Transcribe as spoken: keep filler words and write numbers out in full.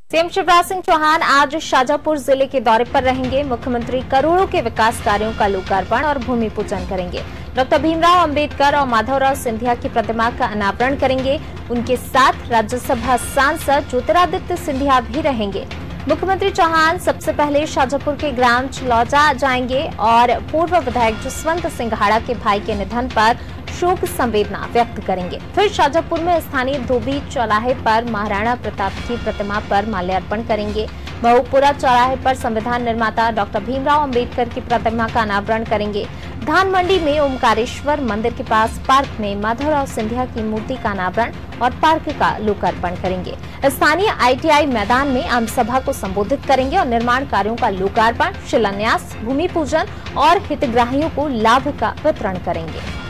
CM Shivraj Singh Chauhan आज शाजापुर जिले के दौरे पर रहेंगे। मुख्यमंत्री करोड़ों के विकास कार्यों का लोकार्पण और भूमि पूजन करेंगे। डॉक्टर भीमराव अंबेडकर और माधवराव सिंधिया की प्रतिमा का अनावरण करेंगे। उनके साथ राज्यसभा सांसद ज्योतिरादित्य सिंधिया भी रहेंगे। मुख्यमंत्री चौहान सबसे पहले शाजापुर के ग्राम चिलौजा जाएंगे और पूर्व विधायक जसवंत सिंघाड़ा के भाई के निधन पर शोक संवेदना व्यक्त करेंगे। फिर शाजापुर में स्थानीय धोबी चौराहे पर महाराणा प्रताप की प्रतिमा पर माल्यार्पण करेंगे। बहुपुरा चौराहे पर संविधान निर्माता डॉक्टर भीमराव अंबेडकर की प्रतिमा का अनावरण करेंगे। धान मंडी में ओमकारेश्वर मंदिर के पास पार्क में माधवराव सिंधिया की मूर्ति का अनावरण और पार्क का लोकार्पण करेंगे। स्थानीय आईटीआई मैदान में आम सभा को संबोधित करेंगे और निर्माण कार्यों का लोकार्पण, शिलान्यास, भूमि पूजन और हितग्राहियों को लाभ का वितरण करेंगे।